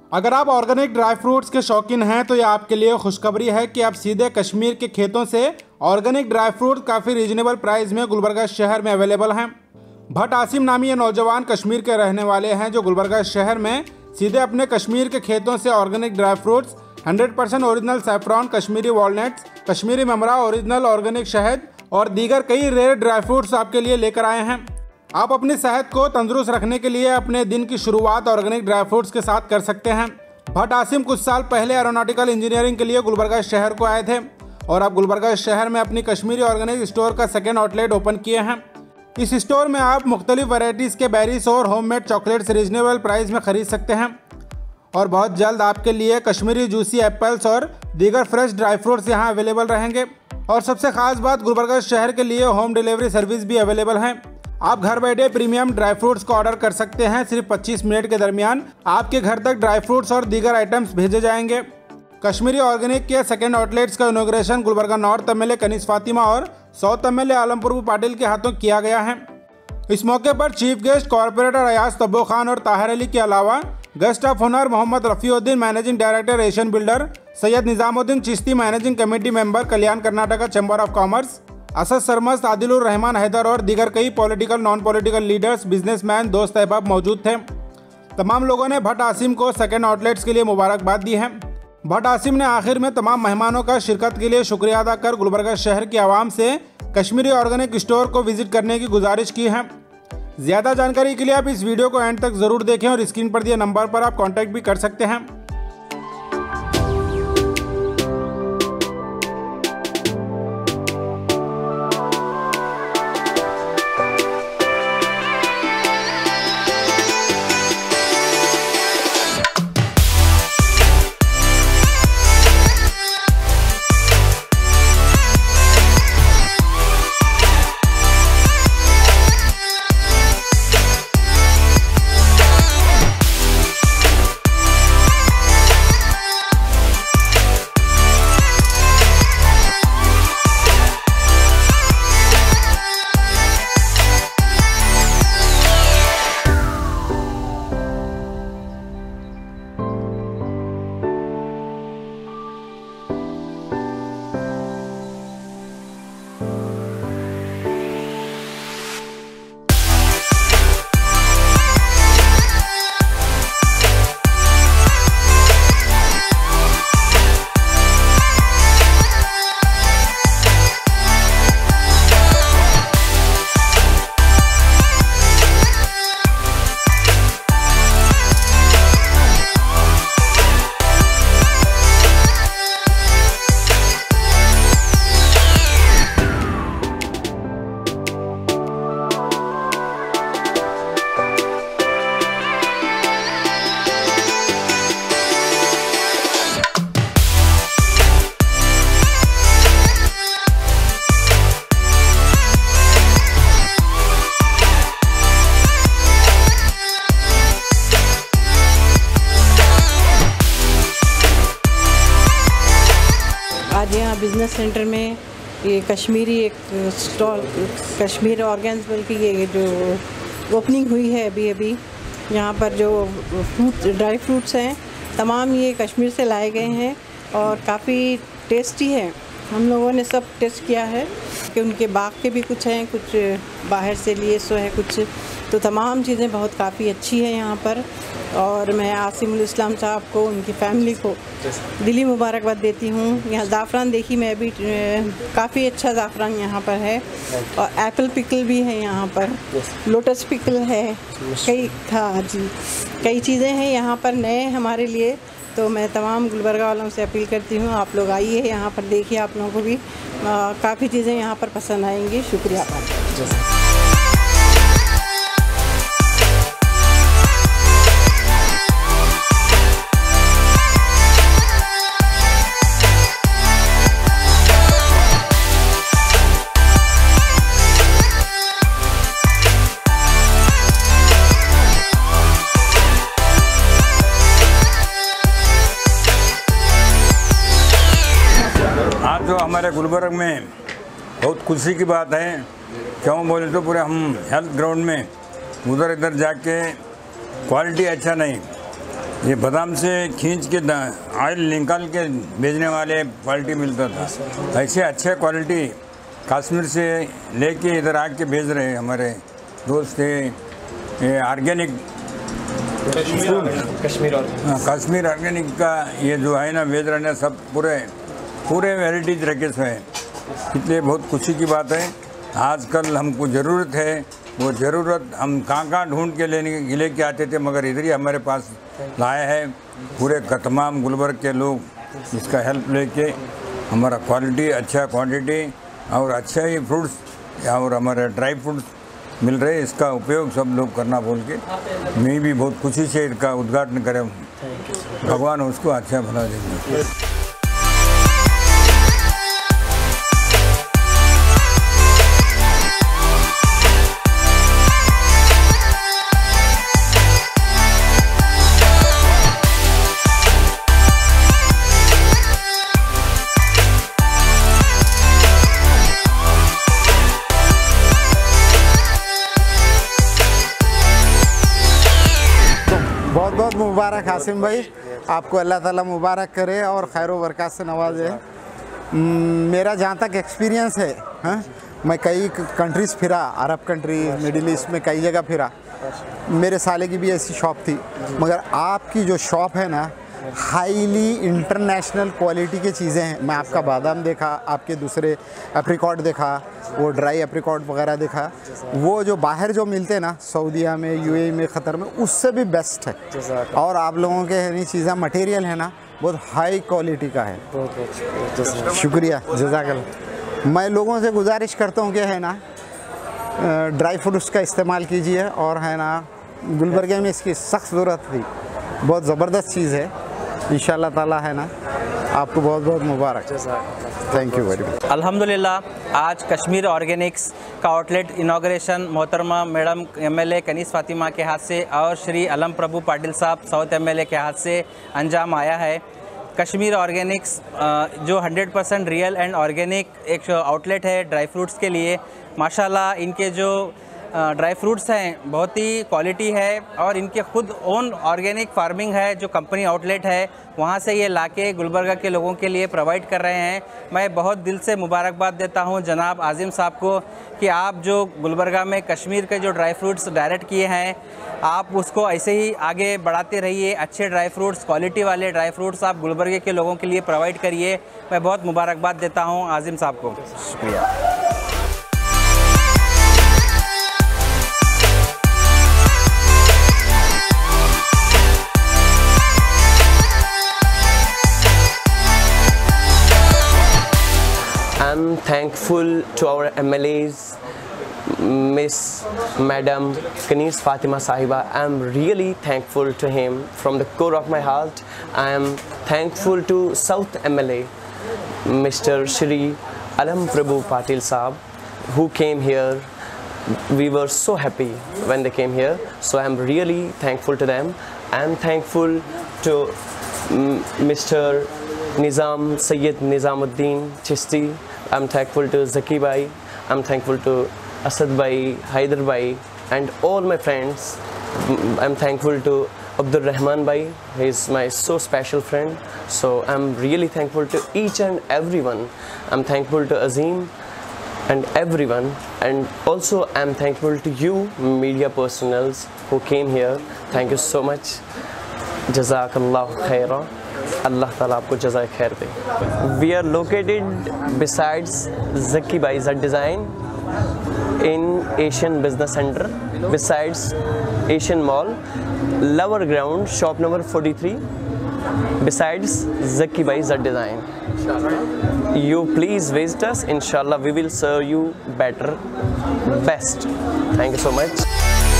अगर आप organic dry fruits के शौकीन हैं तो ये आपके लिए खुशखबरी है कि आप सीधे कश्मीर के खेतों से ऑर्गेनिक ड्राई फ्रूट काफ़ी रीजनेबल प्राइस में गुलबर्गा शहर में अवेलेबल हैं। भट्ट आसिम नामी ये नौजवान कश्मीर के रहने वाले हैं जो गुलबर्गा शहर में सीधे अपने कश्मीर के खेतों से organic dry fruits 100% original saffron, Kashmiri walnuts, Kashmiri ममरा, ओरिजिनल ऑर्गेनिक शहद और दीगर कई रेयर ड्राई फ्रूट्स आपके लिए लेकर आए हैं। आप अपनी सेहत को तंदुरुस्त रखने के लिए अपने दिन की शुरुआत ऑर्गेनिक ड्राई फ्रूट्स के साथ कर सकते हैं। भट्ट आसिम कुछ साल पहले एरोनॉटिकल इंजीनियरिंग के लिए गुलबर्गा शहर को आए थे और अब गुलबर्गा शहर में अपनी कश्मीरी ऑर्गेनिक स्टोर का सेकेंड आउटलेट ओपन किए हैं। इस स्टोर में आप मुख्तलिफ वैरायटीज़ के बेरीज और होममेड चॉकलेट्स रीजनेबल प्राइस में ख़रीद सकते हैं और बहुत जल्द आपके लिए कश्मीरी जूसी एप्पल्स और दीगर फ्रेश ड्राई फ्रूट्स यहाँ अवेलेबल रहेंगे। और सबसे ख़ास बात, गुलबर्गा शहर के लिए होम डिलीवरी सर्विस भी अवेलेबल है। आप घर बैठे प्रीमियम ड्राई फ्रूट्स को ऑर्डर कर सकते हैं। सिर्फ 25 मिनट के दरमियान आपके घर तक ड्राई फ्रूट्स और दीगर आइटम्स भेजे जाएंगे। कश्मीरी ऑर्गेनिक के सेकेंड आउटलेट्स का inauguration Gulbarga north MLA Kanees Fatima और साउथ एमएलए आलमपुर पाटिल के हाथों किया गया है। इस मौके पर chief guest corporator Ayaz Tabbo Khan और ताहिर अली के अलावा guest of honour Mohammed Rafiuddin, managing director Asian builder, Syed Nizamuddin Chishti, managing committee member, Kalyan Karnataka chamber of commerce, Asad Sarmast, Adilur Rahman Haider और दीगर कई political non political leaders, businessman, दोस्त अहबाब मौजूद थे। तमाम लोगों ने भट्ट आसिम को सेकेंड आउटलेट्स के लिए मुबारकबाद दी है। भट्ट आसिम ने आखिर में तमाम मेहमानों का शिरकत के लिए शुक्रिया अदा कर गुलबर्गा शहर की आवाम से कश्मीरी ऑर्गेनिक स्टोर को विजिट करने की गुजारिश की है। ज़्यादा जानकारी के लिए आप इस वीडियो को एंड तक ज़रूर देखें और स्क्रीन पर दिए नंबर पर आप कॉन्टैक्ट भी कर सकते हैं। आज यहाँ बिज़नेस सेंटर में ये कश्मीरी एक स्टॉल, कश्मीर ऑर्गेन्स बल्कि ये जो ओपनिंग हुई है अभी यहाँ पर जो ड्राई फ्रूट्स हैं तमाम ये कश्मीर से लाए गए हैं और काफ़ी टेस्टी है। हम लोगों ने सब टेस्ट किया है कि उनके बाग के भी कुछ हैं, कुछ बाहर से लिए सो है कुछ, तो तमाम चीज़ें बहुत काफ़ी अच्छी है यहाँ पर। और मैं आसिमुल इस्लाम साहब को, उनकी फैमिली को दिली मुबारकबाद देती हूँ। यहाँ ज़ाफ़रान देखी मैं भी, काफ़ी अच्छा ज़ाफ़रान यहाँ पर है और एप्पल पिकल भी है यहाँ पर, लोटस पिकल है, कई चीज़ें हैं यहाँ पर नए हमारे लिए। तो मैं तमाम गुलबर्गा वालों से अपील करती हूँ, आप लोग आइए यहाँ पर, देखिए, आप लोगों को भी काफ़ी चीज़ें यहाँ पर पसंद आएंगी। शुक्रिया आपका। आज जो हमारे गुलबर्ग में बहुत खुशी की बात है, क्यों बोले तो पूरे हम हेल्थ ग्राउंड में उधर इधर जाके क्वालिटी अच्छा नहीं, ये बादाम से खींच के ऑयल निकाल के बेचने वाले क्वालिटी मिलता था। ऐसे अच्छे क्वालिटी कश्मीर से लेके इधर आके भेज रहे हैं हमारे दोस्त। ये ऑर्गेनिक कश्मीर ऑर्गेनिक का ये जो है ना भेज रहे हैं सब पूरे वेराइटीज रखे हुए हैं। इसलिए बहुत खुशी की बात है। आजकल हमको ज़रूरत है, वो ज़रूरत हम कहाँ ढूंढ के लेके आते थे, मगर इधर ही हमारे पास लाए हैं। पूरे तमाम गुलबर्ग के लोग इसका हेल्प लेके हमारा क्वालिटी अच्छा क्वांटिटी और अच्छा ही फ्रूट्स और हमारे ड्राई फ्रूट्स मिल रहे। इसका उपयोग सब लोग करना बोल के मैं भी बहुत खुशी से इसका उद्घाटन करें। भगवान उसको अच्छा भला देंगे। बहुत बहुत मुबारक आसिम भाई, आपको अल्लाह ताला मुबारक करे और खैर व बरकत से नवाजे। मेरा जहाँ तक एक्सपीरियंस है, हाँ, मैं कई कंट्रीज़ फिरा, अरब कंट्रीज, मिडिल ईस्ट में कई जगह फिरा। मेरे साले की भी ऐसी शॉप थी, मगर आपकी जो शॉप है ना, हाईली इंटरनेशनल क्वालिटी की चीज़ें हैं। मैं आपका बादाम देखा, आपके दूसरे एप्रिकॉट देखा, वो ड्राई एप्रिकॉट वगैरह देखा, वो जो बाहर जो मिलते हैं ना, सऊदीया में, यूएई में, क़तर में, उससे भी बेस्ट है। और आप लोगों के ये चीज़ें मटेरियल है ना, बहुत हाई क्वालिटी का है। शुक्रिया, जज़ाकल्लाह। मैं लोगों से गुजारिश करता हूँ कि है ना ड्राई फ्रूट्स का इस्तेमाल कीजिए, और है ना गुलबर्गे में इसकी सख्त ज़रूरत थी। बहुत ज़बरदस्त चीज़ है, इंशाअल्लाह ताला, है ना। आपको बहुत बहुत मुबारक, थैंक यू वेरी मच। अल्हम्दुलिल्लाह, आज कश्मीर ऑर्गेनिक्स का आउटलेट इनाग्रेशन मोहतरमा मैडम एमएलए कनीस फातिमा के हाथ से और श्री अलम प्रभु पाटिल साहब साउथ एमएलए के हाथ से अंजाम आया है। कश्मीर ऑर्गेनिक्स जो 100% रियल एंड ऑर्गेनिक एक आउटलेट है ड्राई फ्रूट्स के लिए। माशाल्लाह इनके जो ड्राई फ्रूट्स हैं बहुत ही क्वालिटी है, और इनके खुद ओन ऑर्गेनिक फार्मिंग है। जो कंपनी आउटलेट है वहाँ से ये लाके गुलबर्गा के लोगों के लिए प्रोवाइड कर रहे हैं। मैं बहुत दिल से मुबारकबाद देता हूँ जनाब आज़िम साहब को कि आप जो गुलबर्गा में कश्मीर के जो ड्राई फ्रूट्स डायरेक्ट किए हैं, आप उसको ऐसे ही आगे बढ़ाते रहिए। अच्छे ड्राई फ्रूट्स, क्वालिटी वाले ड्राई फ्रूट्स आप गुलबर्गे के लोगों के लिए प्रोवाइड करिए। मैं बहुत मुबारकबाद देता हूँ आज़िम साहब को। शुक्रिया। I'm thankful to our MLAs, Miss Madam Kaniz Fatima Sahiba. I'm really thankful to him from the core of my heart. I am thankful to South MLA, Mr. Shri Alam Prabhu Patil Saab, who came here. We were so happy when they came here, so I'm really thankful to them. I'm thankful to Mr. Nizam Sayyid Nizamuddin Chishti. I'm thankful to Zaki Bhai. I'm thankful to Asad Bhai, Haider Bhai, and all my friends. I'm thankful to Abdul Rahman Bhai. He's my so special friend. So I'm really thankful to each and everyone. I'm thankful to Azim and everyone, and also I'm thankful to you media personals who came here. Thank you so much. Jazakallahu khairan. Allah Ta'ala आपको जज़ाए खैर दे। We are located besides Zaki Bhai's design in Asian Business Center, besides Asian Mall, Lower Ground, shop number 43, besides Zaki Bhai's design. You please visit us. Inshallah, we will serve you better, best. Thank you so much.